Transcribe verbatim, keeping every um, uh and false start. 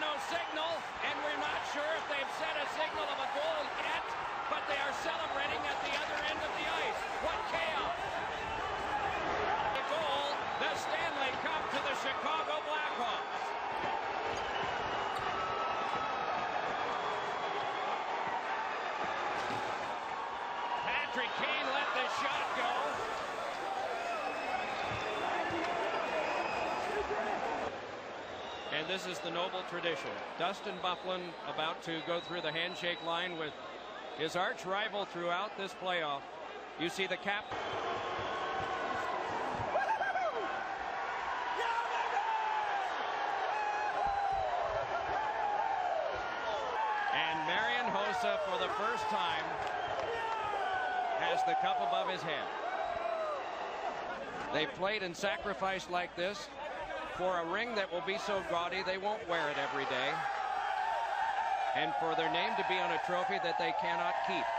no signal, and we're not sure if they've set a signal of a goal yet, but they are celebrating at the other end of the ice. What chaos! The goal, the Stanley Cup to the Chicago Blackhawks. Patrick Kane let the shot go. And this is the noble tradition. Dustin Byfuglien about to go through the handshake line with his arch rival throughout this playoff. You see the cap. And Marian Hossa, for the first time, has the cup above his head. They've played and sacrificed like this for a ring that will be so gaudy they won't wear it every day, and for their name to be on a trophy that they cannot keep.